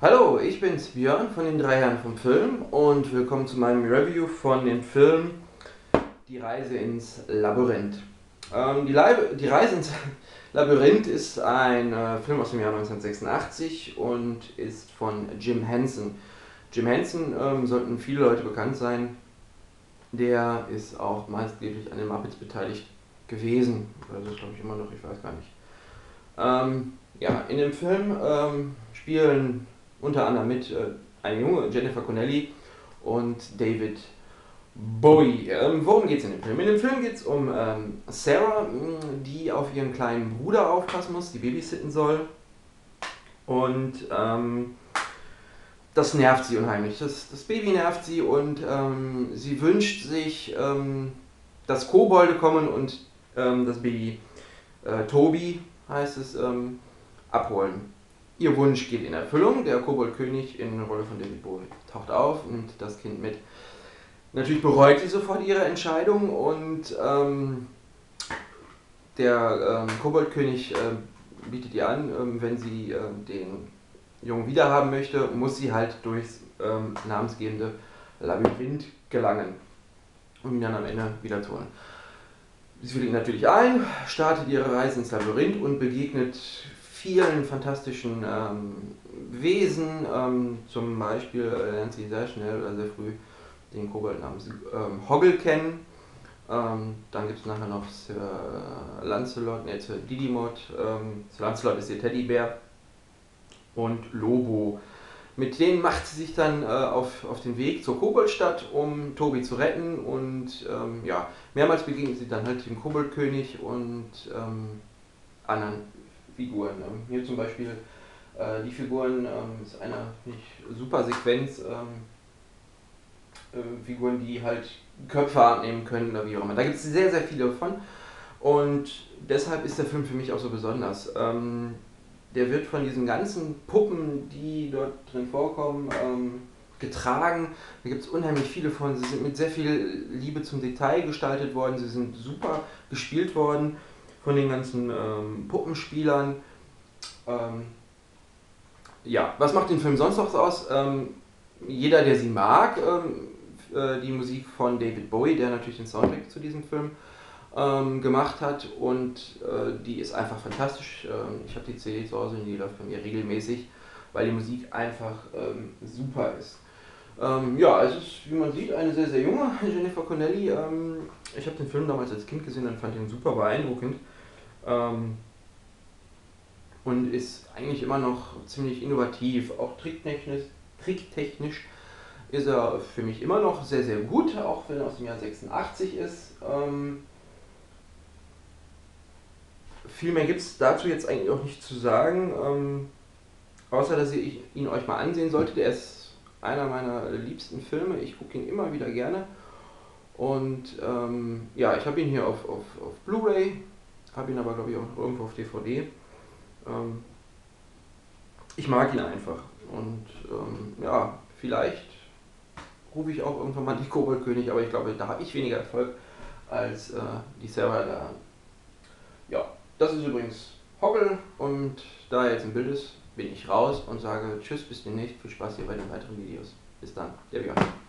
Hallo, ich bin's Björn von den drei Herren vom Film und willkommen zu meinem Review von dem Film Die Reise ins Labyrinth. Die Reise ins Labyrinth ist ein Film aus dem Jahr 1986 und ist von Jim Henson. Jim Henson sollten viele Leute bekannt sein. Der ist auch maßgeblich an den Muppets beteiligt gewesen. Also das glaube ich immer noch, ich weiß gar nicht. Ja, in dem Film spielen unter anderem mit eine junge Jennifer Connelly und David Bowie. Worum geht es in dem Film? In dem Film geht es um Sarah, die auf ihren kleinen Bruder aufpassen muss, die babysitten soll. Und das nervt sie unheimlich. Das Baby nervt sie und sie wünscht sich, dass Kobolde kommen und das Baby Toby heißt es, abholen. Ihr Wunsch geht in Erfüllung. Der Koboldkönig in der Rolle von David Bowie taucht auf und nimmt das Kind mit. Natürlich bereut sie sofort ihre Entscheidung und der Koboldkönig bietet ihr an, wenn sie den Jungen wiederhaben möchte, muss sie halt durchs namensgebende Labyrinth gelangen, um ihn dann am Ende wieder zu holen. Sie willigt natürlich ein, startet ihre Reise ins Labyrinth und begegnet vielen fantastischen Wesen. Zum Beispiel lernt sie sehr schnell oder sehr früh den Kobold namens Hoggle kennen. Dann gibt es nachher noch Sir Lancelot, Sir Didymot. Sir Lancelot ist ihr Teddybär. Und Lobo. Mit denen macht sie sich dann auf den Weg zur Koboldstadt, um Toby zu retten. Und ja, mehrmals begegnet sie dann halt dem Koboldkönig und anderen Figuren. Hier zum Beispiel die Figuren, ist eine super Sequenz, Figuren, die halt Köpfe abnehmen können oder wie auch immer. Da gibt es sehr, sehr viele von und deshalb ist der Film für mich auch so besonders. Der wird von diesen ganzen Puppen, die dort drin vorkommen, getragen. Da gibt es unheimlich viele von. Sie sind mit sehr viel Liebe zum Detail gestaltet worden. Sie sind super gespielt worden von den ganzen Puppenspielern. Ja, was macht den Film sonst noch aus? Jeder, der sie mag, die Musik von David Bowie, der natürlich den Soundtrack zu diesem Film gemacht hat und die ist einfach fantastisch. Ich habe die CD zu Hause und die läuft bei mir regelmäßig, weil die Musik einfach super ist. Ja, es ist, wie man sieht, eine sehr, sehr junge Jennifer Connelly. Ich habe den Film damals als Kind gesehen und fand ihn super beeindruckend. Und ist eigentlich immer noch ziemlich innovativ, auch tricktechnisch ist er für mich immer noch sehr, sehr gut, auch wenn er aus dem Jahr 86 ist. Viel mehr gibt es dazu jetzt eigentlich auch nicht zu sagen, außer dass ihr ihn euch mal ansehen solltet. Er ist einer meiner liebsten Filme, ich gucke ihn immer wieder gerne. Und ja, ich habe ihn hier auf Blu-ray, habe ihn aber glaube ich auch irgendwo auf DVD. Ich mag ihn einfach und ja, vielleicht rufe ich auch irgendwann mal die Koboldkönig, aber ich glaube, da habe ich weniger Erfolg als die Sarah da. Ja, das ist übrigens Hoggle und da er jetzt im Bild ist, bin ich raus und sage Tschüss, bis demnächst, viel Spaß hier bei den weiteren Videos. Bis dann, der Björn.